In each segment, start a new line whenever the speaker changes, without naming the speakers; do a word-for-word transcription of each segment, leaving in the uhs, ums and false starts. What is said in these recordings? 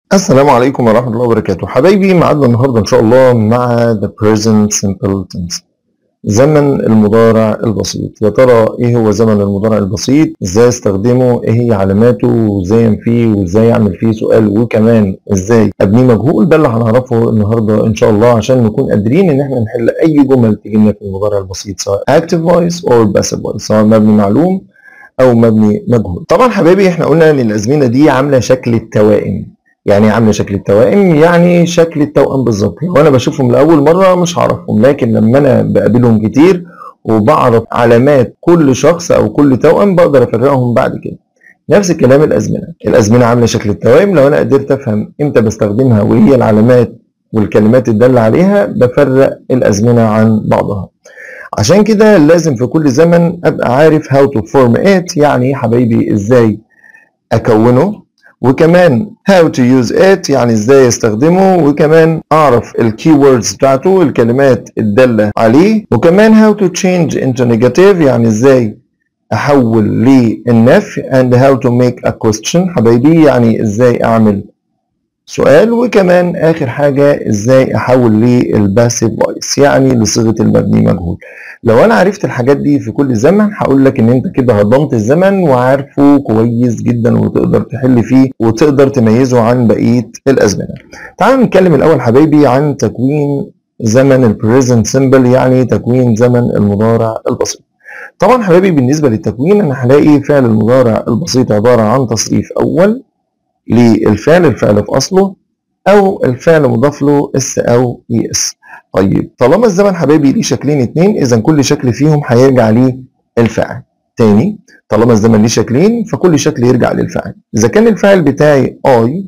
السلام عليكم ورحمة الله وبركاته. حبايبي معادنا النهاردة إن شاء الله مع the present simple tense، زمن المضارع البسيط. يا ترى إيه هو زمن المضارع البسيط؟ إزاي استخدمه؟ إيه هي علاماته؟ وإزاي أنفيه؟ وإزاي أعمل فيه سؤال؟ وكمان إزاي أبنيه مجهول؟ ده اللي هنعرفه النهاردة إن شاء الله عشان نكون قادرين إن إحنا نحل أي جمل تيجي لنا في المضارع البسيط، سواء active voice or passive voice، سواء مبني معلوم أو مبني مجهول. طبعا حبايبي إحنا قلنا إن الأزمنة دي عاملة شكل التوائم. يعني ايه عامله شكل التوائم؟ يعني شكل التوأم بالظبط. لو انا بشوفهم لاول مره مش هعرفهم، لكن لما انا بقابلهم كتير وبعرف علامات كل شخص او كل توأم بقدر افرقهم بعد كده. نفس الكلام الازمنه، الازمنه عامله شكل التوائم. لو انا قدرت افهم امتى بستخدمها وايه هي العلامات والكلمات الداله عليها بفرق الازمنه عن بعضها. عشان كده لازم في كل زمن ابقى عارف how to form it، يعني حبايبي ازاي اكونه، وكمان how to use it يعني ازاي استخدمه، وكمان اعرف الكي ووردز بتاعته الكلمات الدالة عليه، وكمان how to change into negative يعني ازاي احول للنفي، and how to make a question حبايبي يعني ازاي اعمل سؤال، وكمان اخر حاجه ازاي احول للباسيف فويس يعني لصيغه المبني مجهول. لو انا عرفت الحاجات دي في كل زمن هقول لك ان انت كده هضمت الزمن وعارفه كويس جدا وتقدر تحل فيه وتقدر تميزه عن بقيه الازمنه. تعالوا نتكلم الاول حبايبي عن تكوين زمن البريزنت سيمبل، يعني تكوين زمن المضارع البسيط. طبعا حبايبي بالنسبه للتكوين انا هلاقي فعل المضارع البسيط عباره عن تصريف اول للفعل، الفعل في اصله او الفعل مضاف له اس او اي اس. طيب طالما الزمن حبايبي ليه شكلين اتنين، اذا كل شكل فيهم هيرجع ليه الفاعل. تاني، طالما الزمن ليه شكلين فكل شكل يرجع للفاعل. اذا كان الفاعل بتاعي I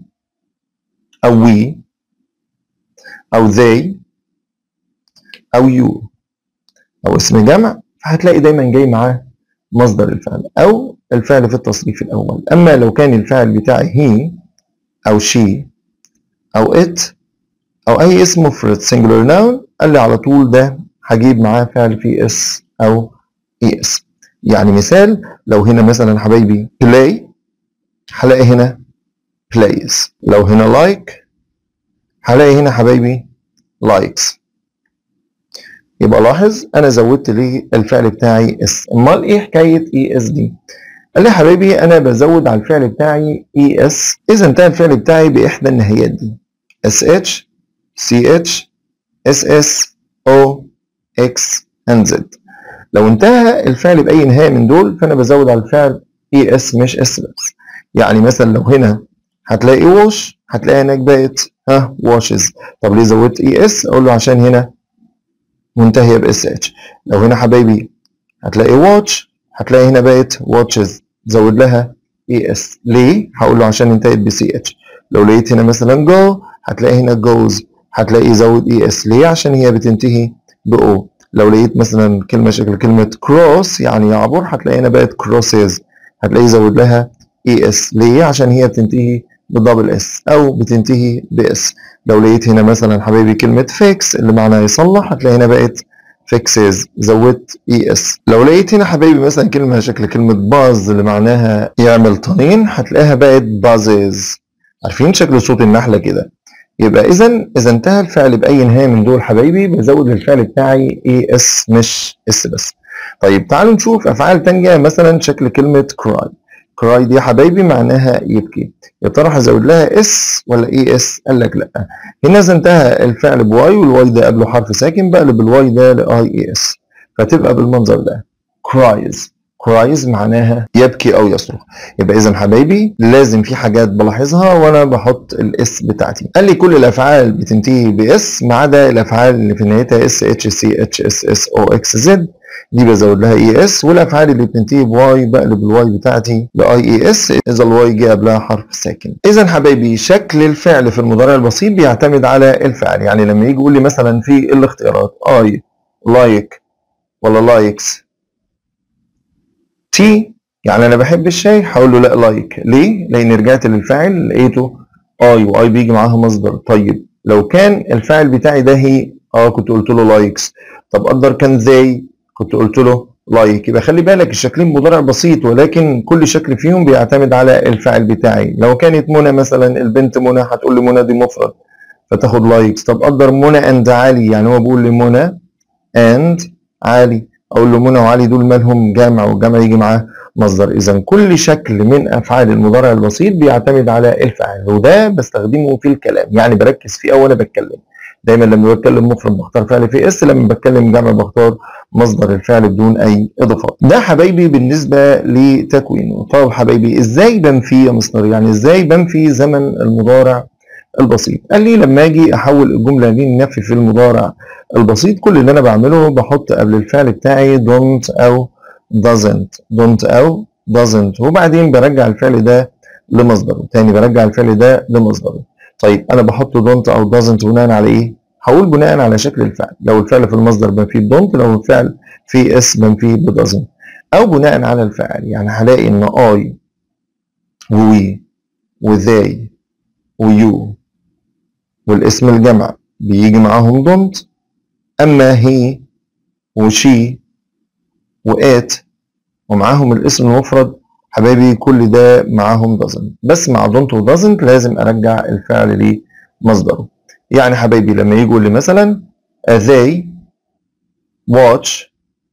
او we او they او you او اسم جمع فهتلاقي دايما جاي معاه مصدر الفعل او الفعل في التصريف الاول. اما لو كان الفعل بتاعي he او she او it او اي اسم مفرد singular noun قال لي على طول ده هجيب معاه فعل في اس او اي اس. يعني مثال، لو هنا مثلا حبايبي play هلاقي هنا plays، لو هنا like هلاقي هنا حبايبي likes. يبقى لاحظ انا زودت ليه الفعل بتاعي اس. امال ايه حكايه اي اس دي؟ قال لي يا حبايبي انا بزود على الفعل بتاعي اي اس اذا انتهى الفعل بتاعي باحدى النهايات دي اس اتش سي اتش اس اس او اكس and z. لو انتهى الفعل باي نهايه من دول فانا بزود على الفعل اي اس مش اس بس. يعني مثلا لو هنا هتلاقي ووش هتلاقي هناك بقت ها واشز. طب ليه زودت اي اس؟ اقول له عشان هنا منتهيه باس اتش. لو هنا حبايبي هتلاقي واتش هتلاقي هنا بقت واتشز، زود لها اي اس. ليه؟ هقول له عشان انتهت بسي اتش. لو لقيت هنا مثلا جو هتلاقي هنا جوز هتلاقي زود اي اس. ليه؟ عشان هي بتنتهي باو. لو لقيت مثلا كلمه شكل كلمه كروس يعني يعبر هتلاقي هنا بقت كروسز هتلاقي زود لها اي اس. ليه؟ عشان هي بتنتهي بدبل اس او بتنتهي باس. لو لقيت هنا مثلا حبايبي كلمه فيكس اللي معناها يصلح هتلاقي هنا بقت فيكسز زودت اي اس. لو لقيت هنا حبايبي مثلا كلمه شكل كلمه باز اللي معناها يعمل طنين هتلاقيها بقت بازز. عارفين شكل صوت النحله كده؟ يبقى اذا اذا انتهى الفعل باي نهايه من دول حبايبي بزود للفعل بتاعي اي اس مش اس بس. طيب تعالوا نشوف افعال تانية مثلا شكل كلمه كراي. كراي دي يا حبايبي معناها يبكي. يا ترى هزود لها اس ولا اي اس؟ قال لك لا. هنا اذا انتهى الفعل بواي والواي ده قبله حرف ساكن بقلب الواي ده لاي اي اس فتبقى بالمنظر ده كرايز. كرايز معناها يبكي او يصرخ. يبقى اذا حبايبي لازم في حاجات بلاحظها وانا بحط الاس بتاعتي. قال لي كل الافعال بتنتهي باس ما عدا الافعال اللي في نهايتها اس اتش سي اتش اس اس او اكس زد دي بزود لها اي اس، والافعال اللي بتنتهي بواي بقلب الواي بتاعتي لاي اي اس اذا الواي جه قبلها حرف ساكن. اذا حبايبي شكل الفعل في المضارع البسيط بيعتمد على الفعل. يعني لما يجي يقول لي مثلا في الاختيارات اي لايك ولا لايكس تي يعني انا بحب الشاي هقول له لا لايك. ليه؟ لان رجعت للفاعل لقيته اي واي بيجي معاها مصدر. طيب لو كان الفاعل بتاعي ده هي اه كنت قلت له لايكس. طب قدر كان زي كنت قلت له لايك. يبقى خلي بالك الشكلين مضارع بسيط، ولكن كل شكل فيهم بيعتمد على الفاعل بتاعي. لو كانت منى مثلا، البنت منى، هتقول لي منى دي مفرد فتاخد لايكس. طب قدر منى اند علي، يعني هو بيقول لي منى اند علي، اقول له منى وعلي دول مالهم جمع، والجمع يجي معاه مصدر. اذا كل شكل من افعال المضارع البسيط بيعتمد على الفاعل، وده بستخدمه في الكلام، يعني بركز فيه أو انا بتكلم. دايما لما بتكلم مفرد بختار فعل في اس، لما بتكلم جمع بختار مصدر الفعل بدون اي اضافات. ده حبايبي بالنسبه لتكوينه. طب حبايبي ازاي بنفي يا مستر؟ يعني ازاي بنفي زمن المضارع البسيط؟ قال لي لما اجي احول الجمله دي لنفي في المضارع البسيط، كل اللي انا بعمله بحط قبل الفعل بتاعي don't او doesn't don't او doesn't، وبعدين برجع الفعل ده لمصدره. تاني برجع الفعل ده لمصدره. طيب انا بحط don't او doesn't بناء على ايه؟ هقول بناء على شكل الفعل. لو الفعل في المصدر بنفيه ب don't، لو الفعل في اس بنفيه ب doesn't، او بناء على الفعل. يعني هلاقي ان I و we و they و you والاسم الجمع بيجي معاهم don't، اما he وشي وات ومعاهم الاسم المفرد حبايبي كل ده معاهم doesn't. بس مع don't و doesn't لازم ارجع الفعل لمصدره. يعني حبايبي لما يجي يقول لي مثلا they watch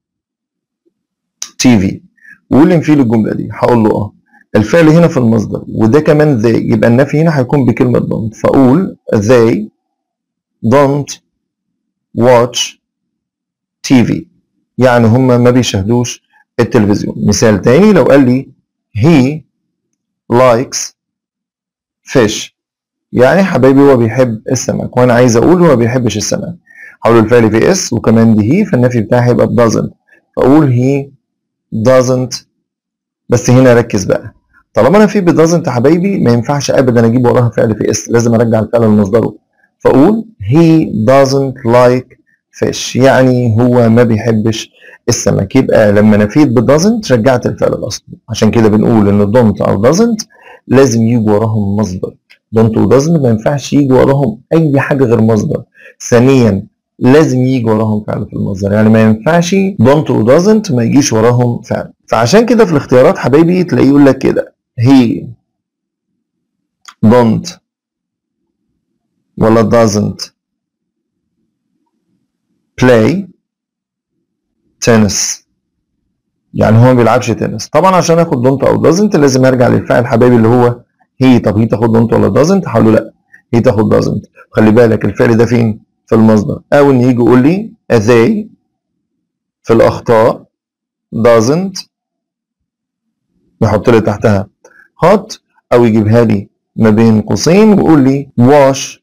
تي في، ويقول لي انفي لي الجمله دي، هقول له اه الفعل هنا في المصدر وده كمان they، يبقى النفي هنا هيكون بكلمه don't، فاقول they don't watch تي في، يعني هم ما بيشاهدوش التلفزيون. مثال تاني لو قال لي he likes fish، يعني حبايبي هو بيحب السمك، وانا عايز اقول هو ما بيحبش السمك، هقول الفعل في اس وكمان دي هي، فالنفي بتاعي هيبقى doesn't، فاقول he doesn't. بس هنا ركز بقى، طالما انا في doesn't يا حبايبي ما ينفعش ابدا اجيب وراها فعل في اس، لازم ارجع الفعل لمصدره، فاقول he doesn't like fish، يعني هو ما بيحبش السمك. يبقى لما نفيت ب doesn't رجعت الفعل الاصلي. عشان كده بنقول ان don't او doesn't لازم يجي وراهم مصدر. don't و doesn't ما ينفعش يجي وراهم اي حاجه غير مصدر. ثانيا لازم يجي وراهم فعل في المصدر، يعني ما ينفعش don't و doesn't ما يجيش وراهم فعل. فعشان كده في الاختيارات حبايبي تلاقيه يقول لك كده he don't ولا doesn't play tennis، يعني هو ما بيلعبش تنس. طبعا عشان اخد don't او doesn't لازم ارجع للفعل حبايبي اللي هو he. طب هي تاخد don't ولا doesn't؟ هقول له لا هي تاخد doesn't. خلي بالك الفعل ده فين؟ في المصدر. او ان يجي يقول لي they في الاخطاء doesn't يحط لي تحتها hot، او يجيبها لي ما بين قوسين ويقول لي wash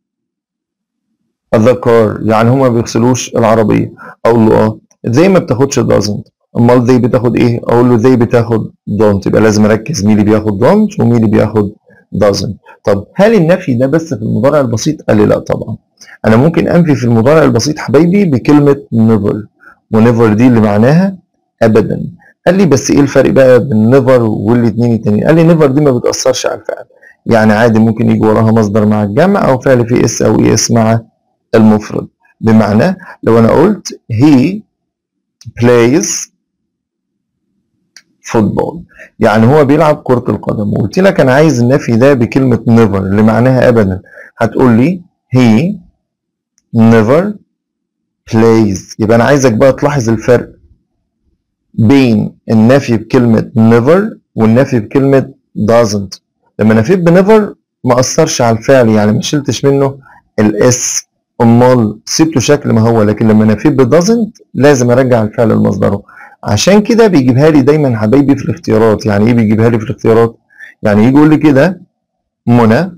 the car، يعني هما ما بيغسلوش العربيه. اقول له اه they ما بتاخدش doesn't، امال they بتاخد ايه؟ اقول له they بتاخد don't. يبقى لازم اركز مين اللي بياخد don't ومين اللي بياخد doesn't. طب هل النفي ده بس في المضارع البسيط؟ قال لي لا طبعا، انا ممكن انفي في المضارع البسيط حبايبي بكلمه never، ونيفر دي اللي معناها ابدا. قال لي بس ايه الفرق بقى بين نيفر والاثنين التانيين؟ قال لي نيفر دي ما بتاثرش على الفعل، يعني عادي ممكن يجي وراها مصدر مع الجمع او فعل في اس او اي اس مع المفرد. بمعنى لو انا قلت he plays football، يعني هو بيلعب كرة القدم، وقلت لك انا عايز النفي ده بكلمة never اللي معناها ابدا، هتقول لي he never plays. يبقى انا عايزك بقى تلاحظ الفرق بين النفي بكلمة never والنفي بكلمة doesn't. لما نفيت بنيفر ما اثرش على الفعل، يعني ما شلتش منه الاس، امال سبته شكل ما هو. لكن لما نفيت ب doesn't لازم ارجع الفعل لمصدره. عشان كده بيجيبها لي دايما حبايبي في الاختيارات. يعني ايه بيجيبها لي في الاختيارات؟ يعني يجي يقول لي كده منى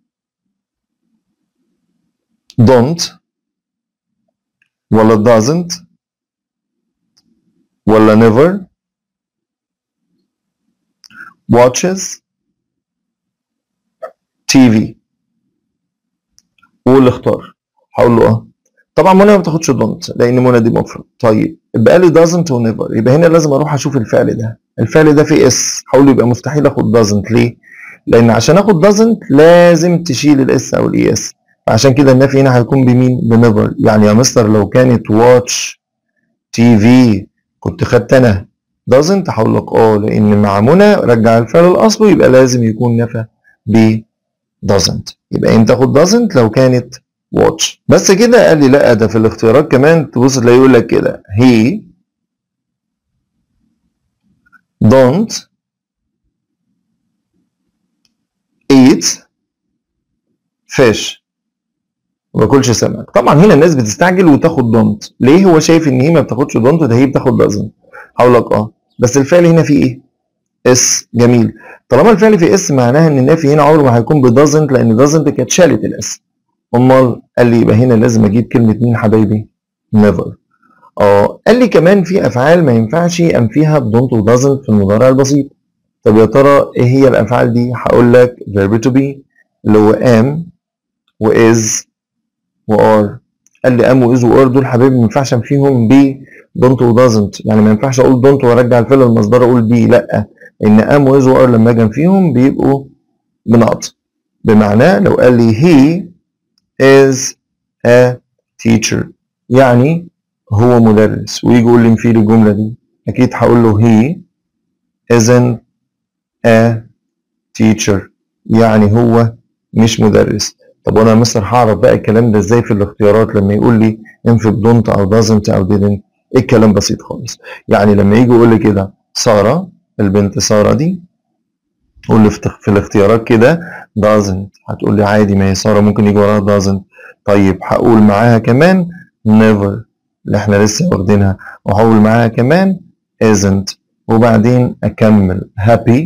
don't ولا doesn't ولا never watches تي في، واللي اختار هقول له اه. طبعا منى ما بتاخدش دونت لان منى دي مفرد. طيب يبقى لي doesn't ونيفر، يبقى هنا لازم اروح اشوف الفعل ده، الفعل ده فيه اس، هقول له يبقى مستحيل اخد doesn't. ليه؟ لان عشان اخد doesn't لازم تشيل الاس او الاي اس، فعشان كده النفي هنا هيكون بمين؟ بنيفر. يعني يا مستر لو كانت watch تي في كنت خدت انا doesn't هقول لك اه لان مع منى رجع الفعل الاصله يبقى لازم يكون نفى ب doesn't. يبقى انت تاخد doesn't لو كانت watch. بس كده؟ قال لي لا، ده في الاختيارات كمان تبص تلاقيه يقول لك كده he don't eat fish. ما باكلش سمك. طبعا هنا الناس بتستعجل وتاخد don't. ليه؟ هو شايف ان هي ما بتاخدش don't، ده هي بتاخد doesn't. هقول لك اه بس الفعل هنا فيه ايه؟ اس. جميل. طالما الفعل فيه اس معناها ان النافي هنا عمره ما هيكون ب doesn't، لان doesn't كانت شالت الاس. امال قال لي يبقى هنا لازم اجيب كلمه مين حبايبي؟ never. اه قال لي كمان في افعال ما ينفعش انفيها ب don't و doesn't في المضارع البسيط. طب يا ترى ايه هي الافعال دي؟ هقول لك verb to be اللي هو am و is و are. قال لي am و is و are دول حبايبي ما ينفعش انفيهم ب don't و doesn't. يعني ما ينفعش اقول don't وارجع الفعل المصدر اقول be، لا، ان am و is و are لما اجي انفيهم بيبقوا بنقط. بمعنى لو قال لي he is a teacher يعني هو مدرس، ويجي يقول لي انفي لي الجمله دي، اكيد هقول له he isn't a teacher يعني هو مش مدرس. طب وانا يا مستر هعرف بقى الكلام ده ازاي في الاختيارات لما يقول لي انفي بدونت او doesn't او didn't؟ الكلام بسيط خالص. يعني لما يجي يقول لي كده ساره، البنت ساره دي، قول لي في الاختيارات كده doesn't، هتقول لي عادي ما هي ساره ممكن يجي وراها doesn't. طيب هقول معاها كمان never اللي احنا لسه واخدينها، وهقول معاها كمان isn't، وبعدين اكمل happy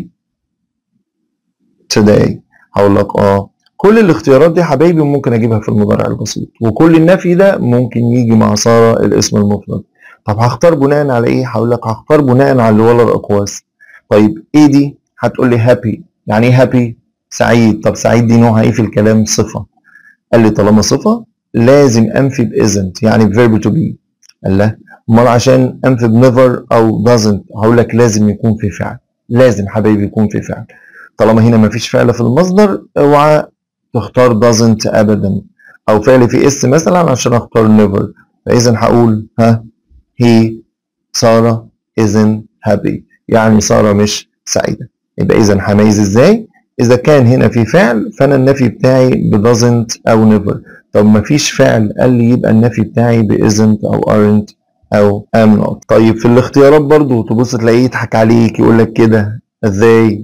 today. هقول لك اه كل الاختيارات دي حبايبي ممكن اجيبها في المضارع البسيط، وكل النفي ده ممكن يجي مع ساره الاسم المفرد. طب هختار بناء على ايه؟ هقول لك هختار بناء على اللي ولا الاقواس. طيب ايه دي؟ هتقول لي happy. يعني ايه happy؟ سعيد. طب سعيد دي نوعها ايه في الكلام؟ صفه. قال لي طالما صفه لازم انفي ب isn't يعني verb to be. قال لا، امال عشان انفي ب never او doesn't هقول لك لازم يكون في فعل. لازم حبايبي يكون في فعل. طالما هنا مفيش فعل في المصدر اوعى تختار doesn't ابدا، او فعل في اس مثلا عشان اختار never. فاذا هقول ها he ساره isn't happy يعني ساره مش سعيده. يبقى اذا هميز ازاي؟ اذا كان هنا في فعل فانا النفي بتاعي ب doesn't او never. طب مفيش فعل قال لي يبقى النفي بتاعي ب isn't او aren't او am not. طيب في الاختيارات برضو تبص تلاقيه يضحك عليك يقول لك كده they،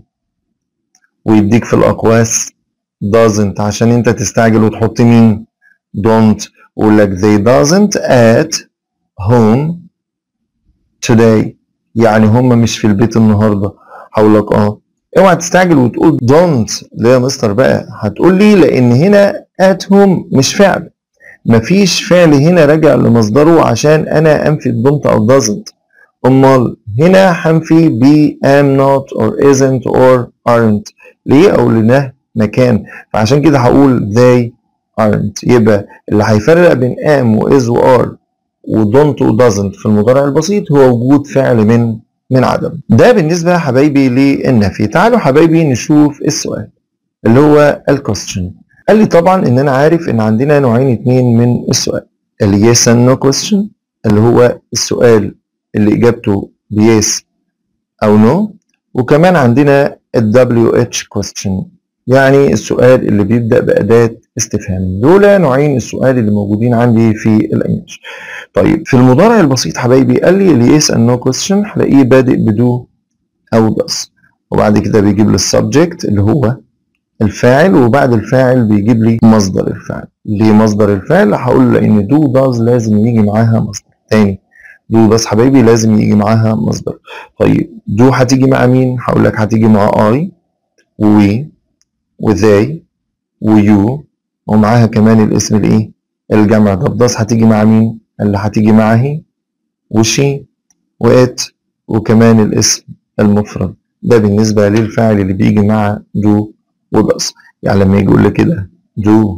ويديك في الاقواس doesn't عشان انت تستعجل وتحط مين؟ don't. ويقول لك they doesn't at home today يعني هم مش في البيت النهارده. هقول لك اه اوعى تستعجل وتقول don't. ليه يا مستر بقى؟ هتقول لي لان هنا at home مش فعل، مفيش فعل هنا راجع لمصدره عشان انا انفي don't او doesn't. امال هنا هنفي ب am not or isn't or aren't. ليه؟ او لانه مكان، فعشان كده هقول they aren't. يبقى اللي هيفرق بين am و is و are و don't و doesn't في المضارع البسيط هو وجود فعل من من عدم. ده بالنسبه يا حبايبي للنفي. تعالوا حبايبي نشوف السؤال اللي هو الكويستشن. قال لي طبعا ان انا عارف ان عندنا نوعين اتنين من السؤال، ال yes and no question اللي هو السؤال اللي اجابته ب yes او no، وكمان عندنا ال دبليو اتش question يعني السؤال اللي بيبدأ بأداة استفهام. دول نوعين السؤال اللي موجودين عندي في الانجليش. طيب في المضارع البسيط حبايبي قال لي ال yes and no question هلاقيه بادئ بدو او does، وبعد كده بيجيب لي السبجكت اللي هو الفاعل، وبعد الفاعل بيجيب لي مصدر الفعل. ليه مصدر الفعل؟ هقول لان دو does لازم يجي معاها مصدر. تاني دو بس حبايبي لازم يجي معاها مصدر. طيب دو هتيجي مع مين؟ هقول لك هتيجي مع I و و they و you ومعاها كمان الاسم الايه؟ الجمع. طب does هتيجي مع مين؟ اللي هتيجي مع هي و she و it وكمان الاسم المفرد. ده بالنسبة للفعل اللي بيجي مع do و does. يعني لما يجي يقول لي كده do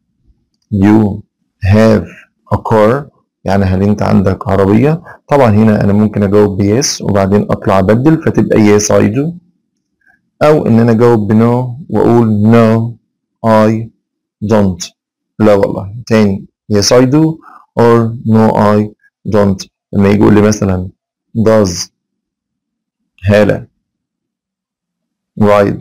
you have a car يعني هل انت عندك عربية؟ طبعا هنا انا ممكن اجاوب ب yes وبعدين اطلع ابدل فتبقى yes I do، او ان انا اجاوب ب no واقول no I don't. لا والله تاني yes I do or no I don't. لما يجي يقول لي مثلا does هالة ride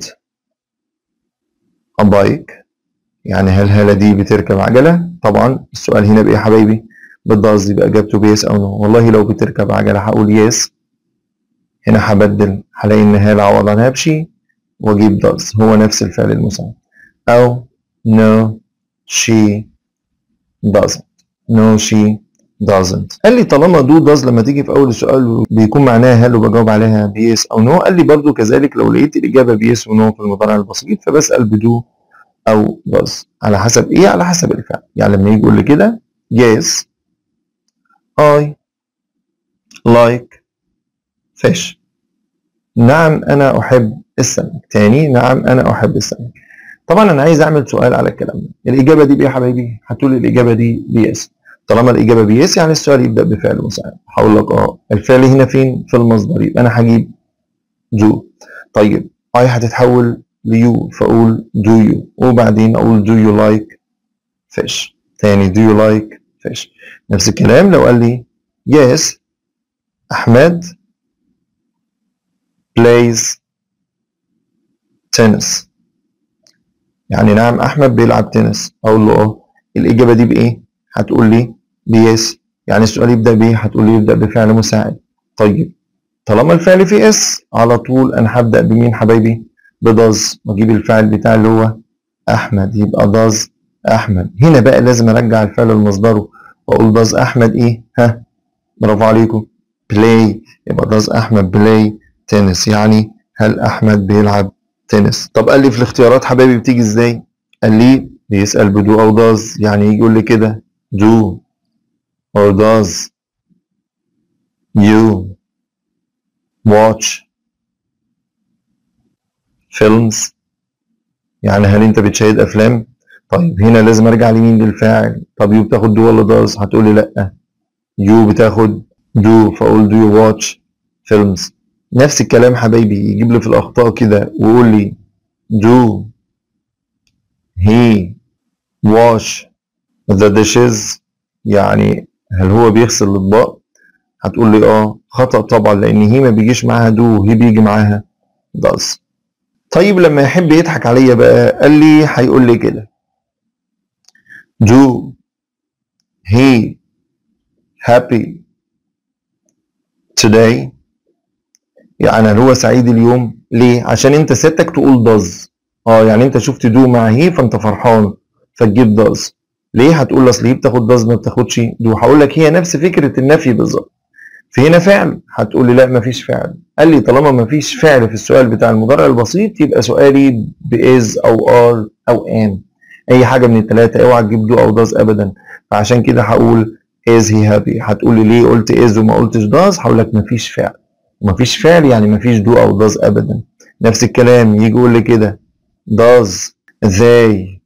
a bike؟ يعني هل هالة دي بتركب عجلة؟ طبعا السؤال هنا بإيه يا حبايبي؟ بالdoes، يبقى إجابته بيس أو نو. والله لو بتركب عجلة هقول يس، هنا هبدل هلاقي إن هالة عوض عنها بشي وأجيب does، هو نفس الفعل المساعد. أو no she doesn't. no she doesn't. قال لي طالما do does لما تيجي في أول السؤال بيكون معناها هل وبجاوب عليها بيس أو نو. قال لي برضو كذلك لو لقيت الإجابة بيس ونو في المضارع البسيط فبسأل بدو أو does على حسب إيه؟ على حسب الفعل. يعني لما يجي يقول لي كده yes I like fish، نعم أنا أحب السمك. تاني نعم أنا أحب السمك. طبعا أنا عايز أعمل سؤال على الكلام ده. الإجابة دي بإيه يا حبايبي؟ هتقول لي الإجابة دي بيس. طالما الإجابة بيس يعني السؤال يبدأ بفعل مساعد. هقول لك أه الفعل هنا فين؟ في المصدر، يبقى أنا هجيب do. طيب I هتتحول ليو فأقول do you، وبعدين أقول do you like fish. تاني do you like fish. نفس الكلام لو قال لي yes أحمد plays tennis، يعني نعم أحمد بيلعب تنس، أقول له أه. الإجابة دي بإيه؟ هتقول لي بيس، يعني السؤال يبدأ بإيه؟ هتقول لي يبدأ بفعل مساعد. طيب طالما الفعل فيه اس على طول أنا هبدأ بمين حبايبي؟ بداز، وأجيب الفاعل بتاعي اللي هو أحمد، يبقى داز أحمد. هنا بقى لازم أرجع الفعل لمصدره وأقول داز أحمد إيه؟ ها؟ برافو عليكم بلاي، يبقى داز أحمد بلاي تنس، يعني هل أحمد بيلعب تنس؟ طب قال لي في الاختيارات حبايبي بتيجي ازاي؟ قال لي بيسأل بدو أو داز، يعني يجي يقول لي كده do or does you watch films؟ يعني هل أنت بتشاهد أفلام؟ طيب هنا لازم أرجع لمين؟ للفاعل. طب يو بتاخد do ولا does؟ هتقول لي لأ، يو بتاخد do، فأقول do you watch films. نفس الكلام حبايبي يجيب لي في الأخطاء كده ويقول لي do he wash the dishes؟ يعني هل هو بيغسل الأطباق؟ هتقول لي اه خطأ طبعا، لأن هي ما بيجيش معاها do، هي بيجي معاها does. طيب لما يحب يضحك عليا بقى قال لي هيقول لي كده do he happy today؟ يعني هل هو سعيد اليوم؟ ليه؟ عشان انت سيادتك تقول does. اه يعني انت شفت do مع هي فانت فرحان فتجيب does. ليه؟ هتقول لي اصل هي بتاخد does ما بتاخدش do. هقول لك هي نفس فكره النفي بالظبط. في هنا فعل هتقول لي لا مفيش فعل. قال لي طالما مفيش فعل في السؤال بتاع المضارع البسيط يبقى سؤالي بإز أو ار أو am، أي حاجة من الثلاثة. اوعى تجيب do أو does أبدا. فعشان كده هقول is he happy. هتقول لي ليه قلت is وما قلتش does؟ هقول لك مفيش فعل، ومفيش فعل يعني مفيش do أو does أبدا. نفس الكلام يجي يقول لي كده does they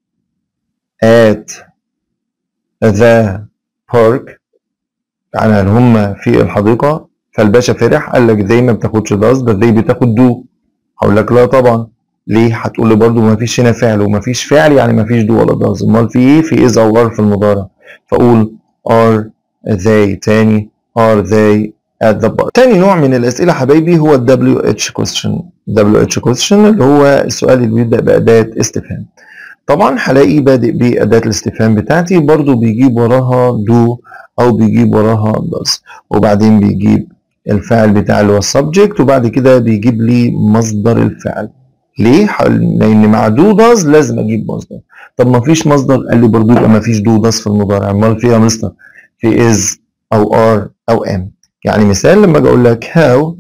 at the park؟ يعني هل هم في الحديقة؟ فالباشا فرح قال لك they ما بتاخدش does، ده they بتاخد do. هقول لك لا طبعا. ليه؟ هتقول لي برضه ما فيش هنا فعل، وما فيش فعل يعني ما فيش do ولا does. امال في ايه؟ في is او are في المضارع. فاقول are they. تاني are they at the park. تاني نوع من الأسئلة حبايبي هو ال دبليو اتش question. دبليو اتش question اللي هو السؤال اللي بيبدأ بأداة استفهام. طبعا هلاقي بادئ بأداة الاستفهام بتاعتي برضو بيجيب وراها do أو بيجيب وراها does، وبعدين بيجيب الفاعل بتاع اللي هو السبجكت، وبعد كده بيجيب لي مصدر الفعل. ليه؟ لأن مع do does لازم أجيب مصدر. طب ما فيش مصدر؟ قال لي برضو يبقى ما فيش do does في المضارع. أمال فيها مصدر؟ في is أو are أو am. يعني مثال لما أجي أقول لك how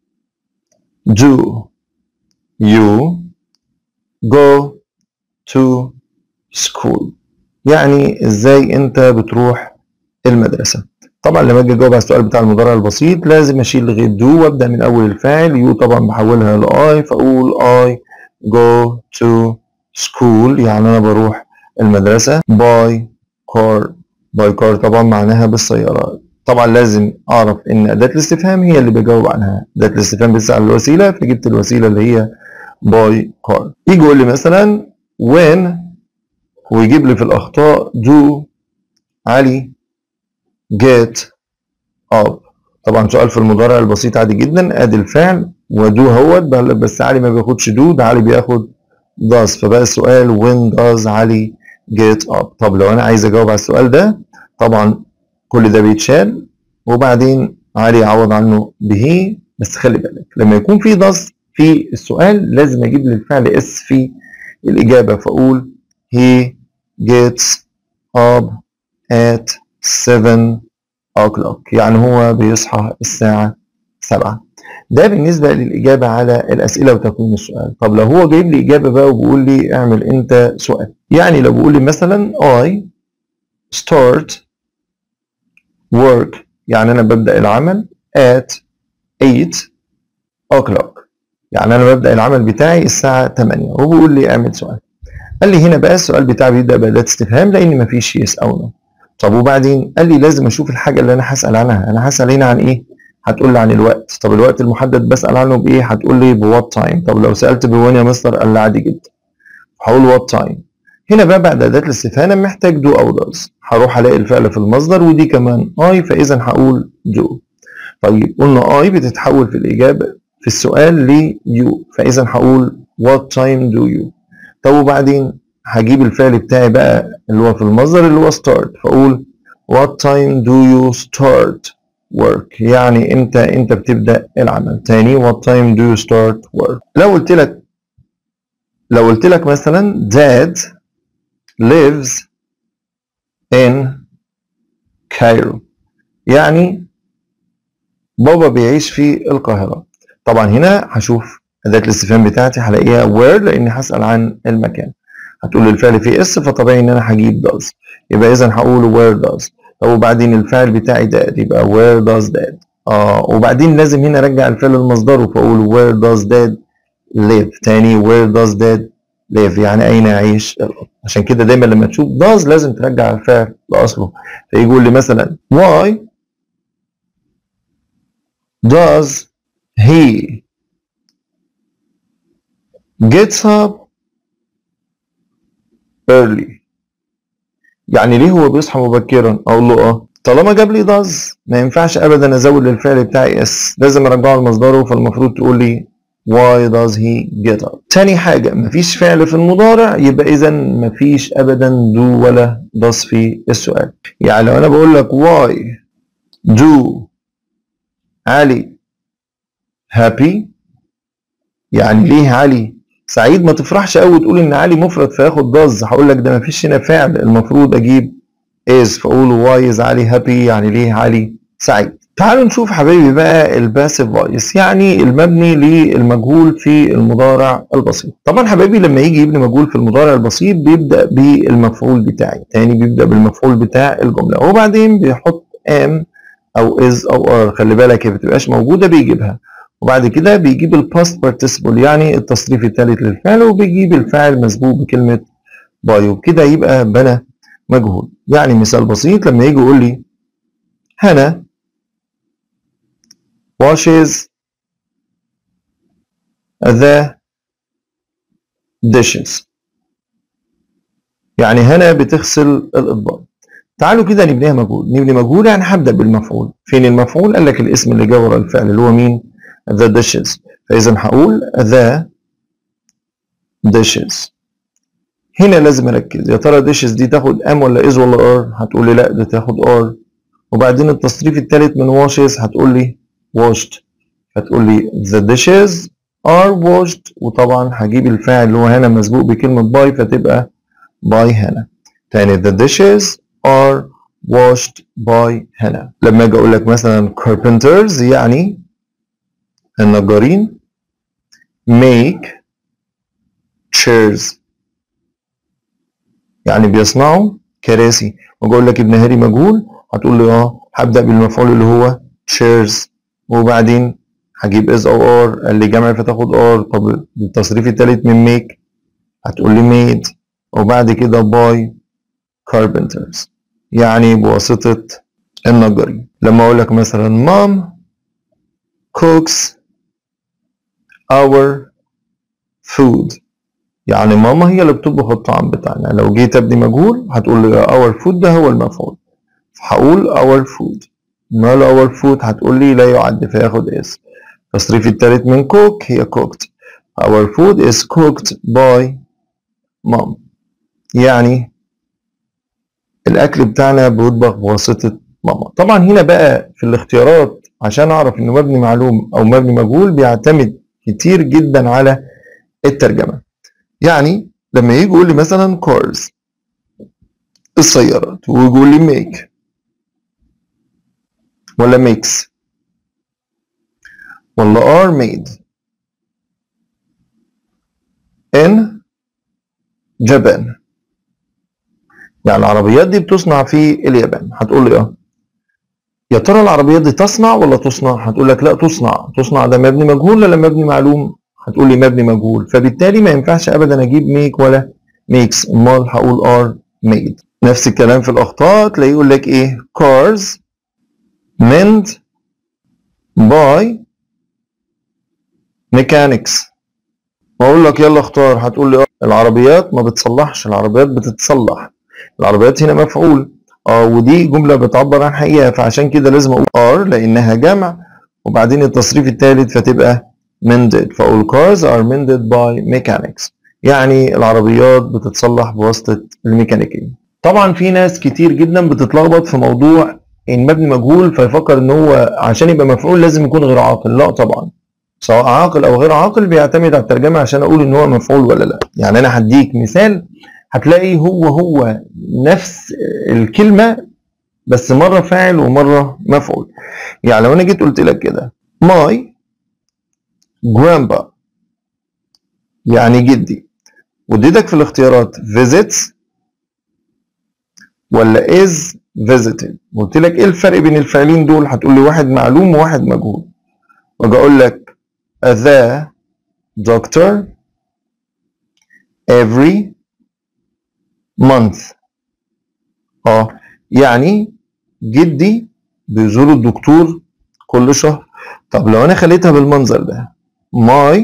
do you go to school؟ يعني ازاي انت بتروح المدرسة. طبعا لما اجي اجاوب على السؤال بتاع المضارع البسيط لازم اشيل لغايه do وابدا من اول الفاعل. يو طبعا بحولها لاي فاقول I go to school، يعني انا بروح المدرسة. by car، by car طبعا معناها بالسيارة. طبعا لازم اعرف ان اداة الاستفهام هي اللي بجاوب عنها. اداة الاستفهام بتسأل الوسيلة فجبت الوسيلة اللي هي by car. يجي يقول لي مثلا when، ويجيب لي في الأخطاء do علي get up. طبعا سؤال في المضارع البسيط عادي جدا، ادي الفعل ودو هوت، بس علي ما بياخدش دو، ده علي بياخد does. فبقى السؤال when does علي get up. طب لو انا عايز اجاوب على السؤال ده طبعا كل ده بيتشال وبعدين علي يعوض عنه به. بس خلي بالك لما يكون في does في السؤال لازم اجيب للفعل اس في الاجابه، فاقول he gets up at seven o'clock، يعني هو بيصحى الساعه سبعة. ده بالنسبه للاجابه على الاسئله وتكوين السؤال. طب لو هو جايب لي اجابه بقى وبيقول لي اعمل انت سؤال، يعني لو بيقول لي مثلا I start work، يعني انا ببدا العمل at eight o'clock، يعني انا ببدا العمل بتاعي الساعه ثمانية، وبيقول لي اعمل سؤال. قال لي هنا بقى السؤال بتاعي بيبدا باداه استفهام لان مفيش يس او نو. طب وبعدين قال لي لازم اشوف الحاجه اللي انا هسال عنها. انا هسال هنا عن ايه؟ هتقول لي عن الوقت. طب الوقت المحدد بسال عنه بايه؟ هتقول لي بوات تايم. طب لو سالت بوين يا مستر؟ قال لي عادي جدا، هقول وات تايم. هنا بقى بعد اداه الاستفهام محتاج دو او داز، هروح الاقي الفعل في المصدر ودي كمان اي، فاذا هقول دو. طيب قلنا اي بتتحول في الاجابه في السؤال ل يو، فاذا هقول what time do you. طب وبعدين هجيب الفعل بتاعي بقى اللي هو في المصدر اللي هو start، فاقول what time do you start work، يعني امتى انت بتبدا العمل. تاني what time do you start work. لو قلت لك لو قلت لك مثلا dad lives in Cairo، يعني بابا بيعيش في القاهرة. طبعا هنا هشوف أداة الاستفهام بتاعتي هلاقيها where لأني هسأل عن المكان. هتقول لي الفعل فيه اس، فطبيعي إن أنا هجيب does، يبقى إذا هقول where does. طب وبعدين الفعل بتاعي dad، يبقى where does dad. آه وبعدين لازم هنا أرجع الفعل لمصدره، فأقول where does dad live. تاني where does dad live، يعني أين يعيش الأب. عشان كده دايما لما تشوف does لازم ترجع الفعل لأصله. فيجي يقول لي مثلا why does he gets up early، يعني ليه هو بيصحى مبكرا؟ اقول له اه. طالما جاب لي does ما ينفعش ابدا ازود للفعل بتاعي اس، لازم ارجعه لمصدره، فالمفروض تقول لي why does he get up. تاني حاجة مفيش فعل في المضارع، يبقى اذا مفيش ابدا do ولا does في السؤال. يعني لو انا بقول لك why do علي happy، يعني ليه علي سعيد، ما تفرحش قوي تقول ان علي مفرد فياخد داز. هقول لك ده ما فيش هنا فعل، المفروض اجيب از، فاقول واي از علي هابي، يعني ليه علي سعيد. تعالوا نشوف حبايبي بقى الباسيف فويس، يعني المبني للمجهول في المضارع البسيط. طبعا حبايبي لما يجي يبني مجهول في المضارع البسيط بيبدا بالمفعول بتاعي، تاني بيبدا بالمفعول بتاع الجمله وبعدين بيحط ام او از او ار، خلي بالك هي ما بتبقاش موجوده بيجيبها، وبعد كده بيجيب الباست بارتيسيبل يعني التصريف الثالث للفعل، وبيجيب الفاعل مسبوق بكلمه باي، وبكده يبقى بنى مجهول. يعني مثال بسيط لما يجي يقول لي هنا washes the dishes، يعني هنا بتغسل الاطباق. تعالوا كده نبنيها مجهول. نبني مجهول يعني هبدا بالمفعول. فين المفعول؟ قال لك الاسم اللي جه ورا الفعل اللي هو مين؟ the dishes، فاذا هقول the dishes. هنا لازم اركز، يا ترى dishes دي تاخد ام ولا از ولا ار؟ هتقول لي لا ده تاخد ار. وبعدين التصريف الثالث من washes هتقول لي washed، هتقول لي the dishes are washed، وطبعا هجيب الفاعل اللي هو هنا مسبوق بكلمه باي فتبقى باي هنا. تاني the dishes are washed by هنا. لما اجي اقول لك مثلا carpenters يعني النجارين make chairs، يعني بيصنعوا كراسي. واجي اقول لك ابن هاري مجهول هتقول لي اه هبدا بالمفعول اللي هو chairs، وبعدين هجيب is او are، قال لي جمع فتاخد are. طب التصريف الثالث من make هتقول لي made، وبعد كده by carpenters يعني بواسطة النجارين. لما اقول لك مثلا mom cooks our food، يعني ماما هي اللي بتطبخ الطعام بتاعنا. لو جيت ابني مجهول هتقول لي our food ده هو المفعول، هقول our food. smell our food هتقول لي لا يعد فياخد اس. التصريف الثالث من cook هي cooked. our food is cooked by mom. يعني الأكل بتاعنا بيطبخ بواسطة ماما. طبعا هنا بقى في الاختيارات عشان أعرف إنه مبني معلوم أو مبني مجهول بيعتمد كتير جدا على الترجمة. يعني لما يجي يقول لي مثلا cars السيارات ويقول لي make ولا makes ولا are made in Japan. يعني العربيات دي بتصنع في اليابان. هتقول لي اه يا ترى العربيات دي تصنع ولا تصنع؟ هتقول لك لا تصنع. تصنع ده مبني مجهول ولا مبني معلوم؟ هتقول لي مبني مجهول، فبالتالي ما ينفعش ابدا اجيب make ولا makes، امال هقول are made. نفس الكلام في الاخطاء تلاقيه يقول لك ايه cars made by mechanics. واقول لك يلا اختار، هتقول لي اه العربيات ما بتصلحش، العربيات بتتصلح. العربيات هنا مفعول اه ودي جمله بتعبر عن حقيقه، فعشان كده لازم اقول are لانها جمع وبعدين التصريف الثالث فتبقى mended، فاقول cars are mended by mechanics. يعني العربيات بتتصلح بواسطه الميكانيكي. طبعا في ناس كتير جدا بتتلخبط في موضوع ان مبني مجهول فيفكر ان هو عشان يبقى مفعول لازم يكون غير عاقل. لا طبعا، سواء عاقل او غير عاقل بيعتمد على الترجمه عشان اقول ان هو مفعول ولا لا. يعني انا هديك مثال هتلاقي هو هو نفس الكلمه بس مره فاعل ومره مفعول. يعني لو انا جيت قلت لك كده my grandpa يعني جدي، واديتك في الاختيارات visits ولا is visited، وقلت لك ايه الفرق بين الفعلين دول هتقول لي واحد معلوم وواحد مجهول. واجي اقول لك the doctor every month. اه يعني جدي بيزور الدكتور كل شهر. طب لو انا خليتها بالمنظر ده my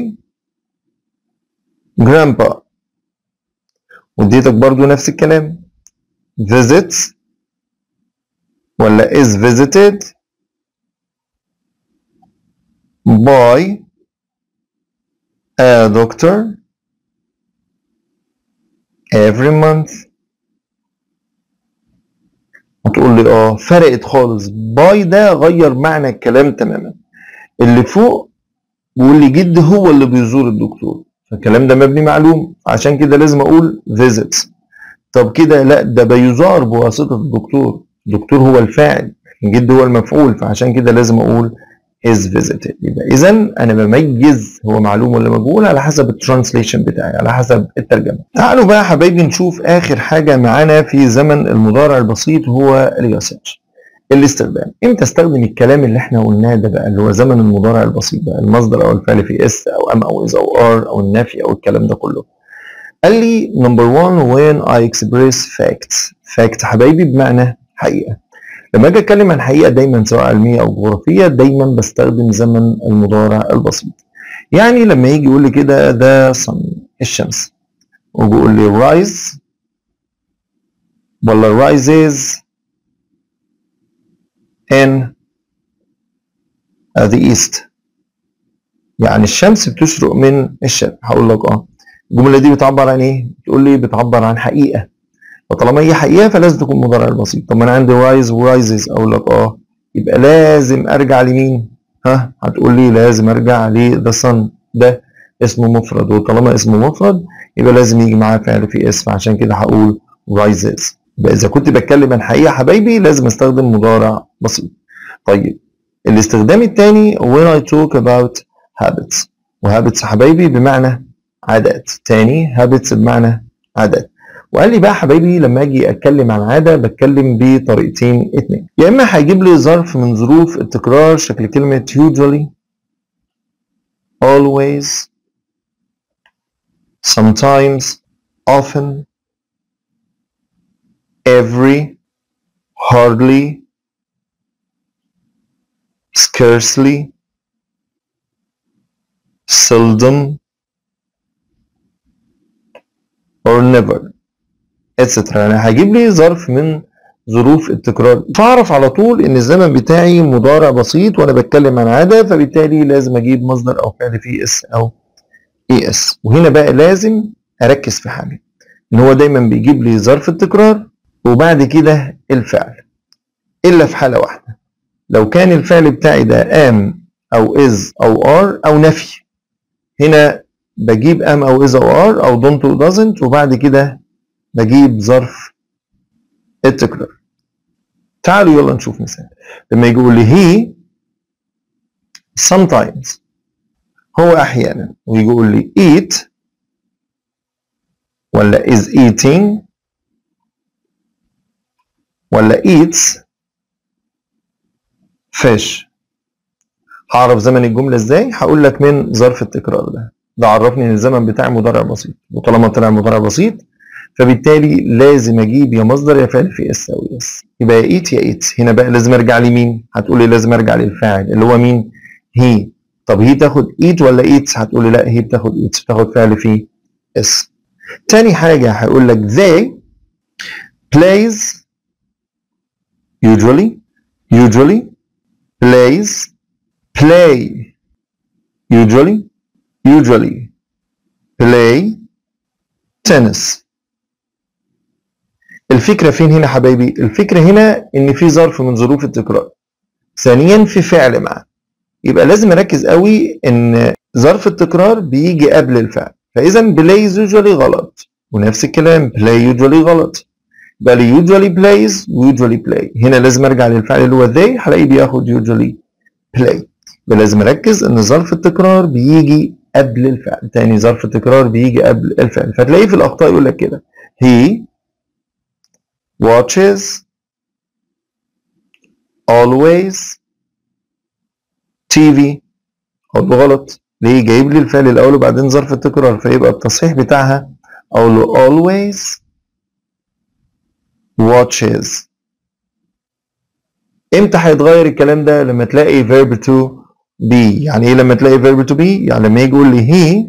grandpa واديتك برضو نفس الكلام visits ولا is visited by a doctor every month. هتقول لي اه فرقت خالص، باي ده غير معنى الكلام تماما. اللي فوق بيقول لي جد هو اللي بيزور الدكتور، فالكلام ده مبني معلوم عشان كده لازم اقول visits. طب كده لا ده بيزار بواسطة الدكتور، الدكتور هو الفاعل جد هو المفعول، فعشان كده لازم اقول is visited. يبقى اذا انا بميز هو معلوم ولا مجهول على حسب الترانسليشن بتاعي، على حسب الترجمه. تعالوا بقى يا حبايبي نشوف اخر حاجه معانا في زمن المضارع البسيط هو اليوسج، الاستخدام. امتى استخدم الكلام اللي احنا قلناه ده بقى اللي هو زمن المضارع البسيط بقى، المصدر او الفعل في اس او ام او از او ار او النفي او الكلام ده كله. قال لي نمبر واحد when I express facts. fact حبايبي بمعنى حقيقه. لما اجي اتكلم عن حقيقه دايما سواء علميه او جغرافيه دايما بستخدم زمن المضارع البسيط. يعني لما يجي يقول لي كده ذا sun الشمس ويجي يقول لي rise ولا rises in the east، يعني الشمس بتشرق من الشرق. هقول لك اه الجمله دي بتعبر عن ايه؟ تقول لي بتعبر عن حقيقه، فطالما هي حقيقه فلازم تكون مضارع البسيط. طب ما انا عندي رايز ورايزز، اقول لك اه يبقى لازم ارجع لمين؟ ها هتقول لي لازم ارجع لذا صن، ده اسمه مفرد وطالما اسمه مفرد يبقى لازم يجي معاه فعل في اسم، عشان كده هقول رايزز. يبقى اذا كنت بتكلم عن حقيقه حبايبي لازم استخدم مضارع بسيط. طيب الاستخدام الثاني when I talk about habits، وhabits حبايبي بمعنى عادات. تاني habits بمعنى عادات. وقال لي بقى حبايبي لما اجي اتكلم عن عاده بتكلم بطريقتين اتنين، يا اما هيجيب لي ظرف من ظروف التكرار شكل كلمه usually always sometimes often every hardly scarcely seldom or never etcetera. يعني هيجيب لي ظرف من ظروف التكرار، فاعرف على طول ان الزمن بتاعي مضارع بسيط وانا بتكلم عن عاده، فبالتالي لازم اجيب مصدر او فعل فيه اس او اي اس. وهنا بقى لازم اركز في حاجه، ان هو دايما بيجيب لي ظرف التكرار وبعد كده الفعل، الا في حاله واحده، لو كان الفعل بتاعي ده am او is او are او نفي. هنا بجيب am او is او are او don't و doesn't وبعد كده بجيب ظرف التكرار. تعالوا يلا نشوف مثال. لما يجي يقول لي he sometimes، هو احيانا، ويجي يقول لي eat ولا is eating ولا eats fish. هعرف زمن الجمله ازاي؟ هقول لك من ظرف التكرار ده، ده عرفني ان الزمن بتاعي مضارع بسيط، وطالما طلع مضارع بسيط فبالتالي لازم اجيب يا مصدر يا فعل في اس او اس، يبقى يا ايت يا ايتس. هنا بقى لازم ارجع لمين؟ هتقول لي لازم ارجع للفاعل اللي هو مين؟ هي. طب هي تاخد ايت ولا ايتس؟ هتقول لي لا، هي بتاخد ايتس، بتاخد فعل في اس. تاني حاجه هيقول لك they plays usually usually plays play usually usually play tennis. الفكرة فين هنا حبايبي؟ الفكرة هنا إن في ظرف من ظروف التكرار، ثانيا في فعل معاه، يبقى لازم أركز قوي إن ظرف التكرار بيجي قبل الفعل، فإذا plays usually غلط، ونفس الكلام play usually غلط، يبقى لي usually plays و usually play. هنا لازم أرجع للفعل اللي هو they، هلاقيه بياخد usually play. يبقى لازم أركز إن ظرف التكرار بيجي قبل الفعل، تاني ظرف التكرار بيجي قبل الفعل، فتلاقيه في الأخطاء يقول لك كده he watches always تي في. اقول له غلط، ليه؟ جايب لي الفعل الاول وبعدين ظرف التكرار، فيبقى التصحيح بتاعها اقول له always watches. امتى هيتغير الكلام ده؟ لما تلاقي verb to be. يعني ايه لما تلاقي verb to be؟ يعني لما يجي يقول لي he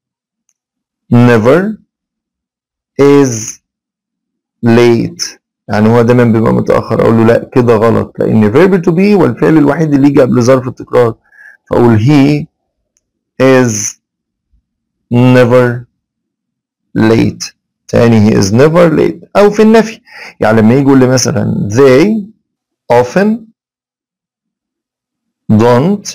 never is late، يعني هو دايما بيبقى متاخر، اقول له لا كده غلط، لان verb to be والفعل الوحيد اللي يجي قبل ظرف التكرار، فاقول he is never late. تاني he is never late. او في النفي، يعني لما يجي يقول لي مثلا they often don't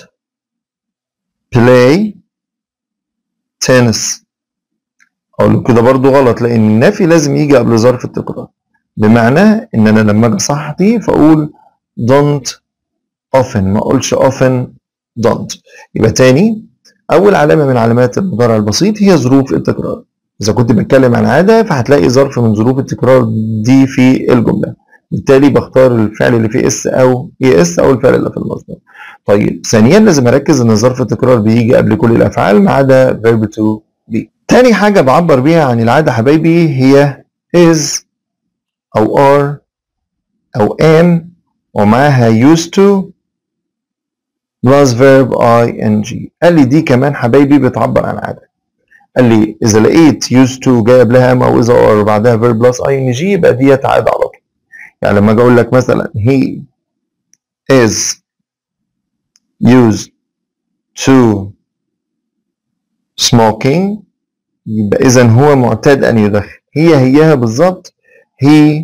play tennis، اقول له كده برضو غلط، لان النفي لازم يجي قبل ظرف التكرار، بمعنى ان انا لما اجي اصحح دي فاقول don't often، ما اقولش often don't. يبقى تاني، اول علامه من علامات المضارع البسيط هي ظروف التكرار. اذا كنت بتكلم عن عاده فهتلاقي ظرف من ظروف التكرار دي في الجمله، بالتالي بختار الفعل اللي فيه اس او اي اس او الفعل اللي في المصدر. طيب ثانيا لازم اركز ان ظرف التكرار بيجي قبل كل الافعال ما عدا verb to be. تاني حاجه بعبر بيها عن العاده حبايبي هي is او are او am ومعاها used to plus verb ing. قال لي دي كمان حبايبي بتعبر عن عاده. قال لي اذا لقيت used to جاي قبلها am او is او are وبعدها verb plus ing يبقى ديت عاده على طول. يعني لما اجي اقول لك مثلا he is used to smoking، يبقى اذا هو معتاد ان يدخن، هي هيها بالظبط he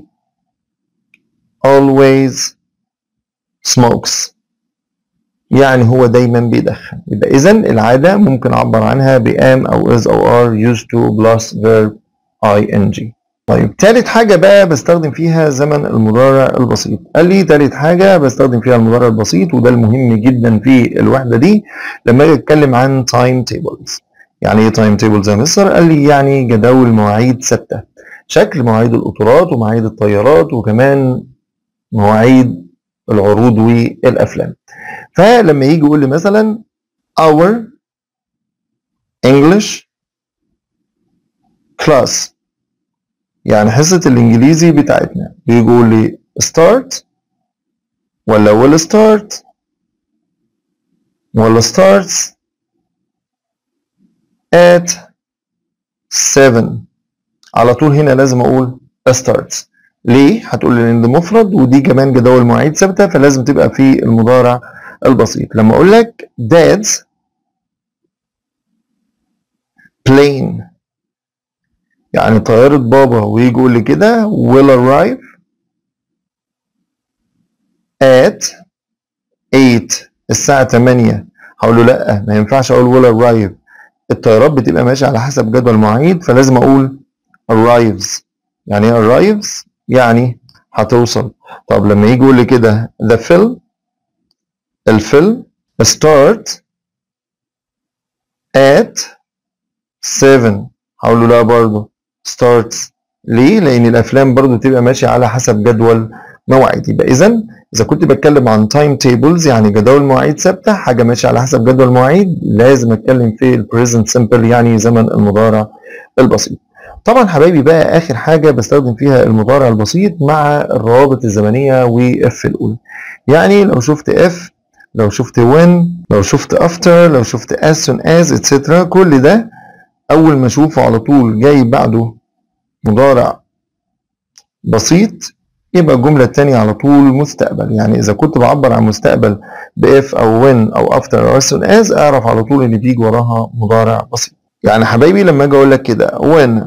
always smokes، يعني هو دايما بيدخن. يبقى اذا العاده ممكن اعبر عنها ب am او is او are used to plus verb ing. طيب تالت حاجة بقى بستخدم فيها زمن المضارع البسيط. قال لي تالت حاجة بستخدم فيها المضارع البسيط، وده المهم جدا في الوحدة دي لما اجي اتكلم عن تايم تيبلز. يعني ايه تايم تيبلز يا مستر؟ قال لي يعني جداول مواعيد ثابتة، شكل مواعيد القطارات ومواعيد الطيارات وكمان مواعيد العروض والافلام. فلما يجي يقول لي مثلا our English class، يعني حصة الإنجليزي بتاعتنا، بيجي يقول لي start ولا will start ولا starts at seven. على طول هنا لازم أقول starts. ليه؟ هتقول لي لان ده مفرد ودي كمان جداول مواعيد ثابته فلازم تبقى في المضارع البسيط. لما اقول لك dad's plane يعني طياره بابا ويجي يقول لي كده will arrive at eight الساعه تمانية، هقول له لا ما ينفعش اقول will arrive، الطيارات بتبقى ماشيه على حسب جدول مواعيد فلازم اقول arrives. يعني ايه arrives؟ يعني هتوصل. طب لما يجي يقول لي كده the film الفيلم start at seven، هقول له لا برضه starts. ليه؟ لأن الأفلام برضه بتبقى ماشية على حسب جدول مواعيد. يبقى إذا إذا كنت بتكلم عن تايم تيبلز يعني جداول مواعيد ثابتة، حاجة ماشية على حسب جدول مواعيد، لازم أتكلم في البريزنت سمبل يعني زمن المضارع البسيط. طبعا حبايبي بقى آخر حاجة بستخدم فيها المضارع البسيط مع الروابط الزمنية وإف الأولى. يعني لو شفت إف، لو شفت when، لو شفت after، لو شفت as soon as etc، كل ده أول ما أشوفه على طول جاي بعده مضارع بسيط يبقى الجملة التانية على طول مستقبل. يعني إذا كنت بعبر عن مستقبل بإف أو when أو after أو as soon as أعرف على طول إن بيجي وراها مضارع بسيط. يعني حبايبي لما أجي أقول لك كده when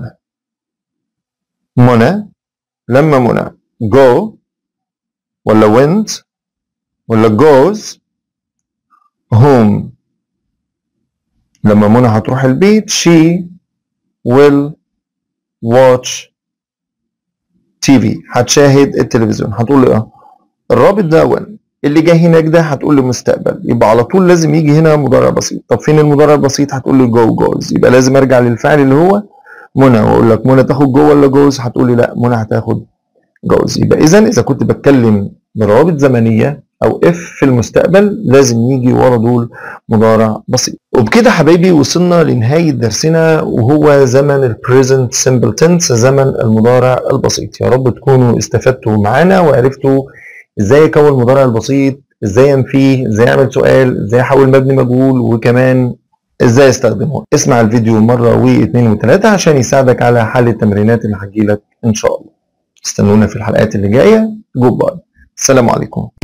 منى، لما منى go ولا went ولا goes home، لما منى هتروح البيت she will watch تي في، هتشاهد التلفزيون. هتقول لي اه الرابط ده when، اللي جاي هناك ده هتقول لي مستقبل، يبقى على طول لازم يجي هنا مضارع بسيط. طب فين المضارع البسيط؟ هتقول لي جو جوز، يبقى لازم ارجع للفعل اللي هو منى واقول لك منى تاخد جو ولا جوز، هتقول لي لا منى هتاخد جوز. يبقى اذا اذا كنت بتكلم بروابط زمنيه او اف في المستقبل لازم يجي ورا دول مضارع بسيط. وبكده حبايبي وصلنا لنهايه درسنا وهو زمن البريزنت سمبل تنس، زمن المضارع البسيط. يا رب تكونوا استفدتوا معانا وعرفتوا ازاي اكون المضارع البسيط، ازاي انفيه، ازاي اعمل سؤال، ازاي احول مبني مجهول، وكمان ازاي استخدمه. اسمع الفيديو مره واثنين وثلاثه عشان يساعدك على حل التمرينات اللي هتجيلك ان شاء الله. استنونا في الحلقات اللي جايه. جود باي، السلام عليكم.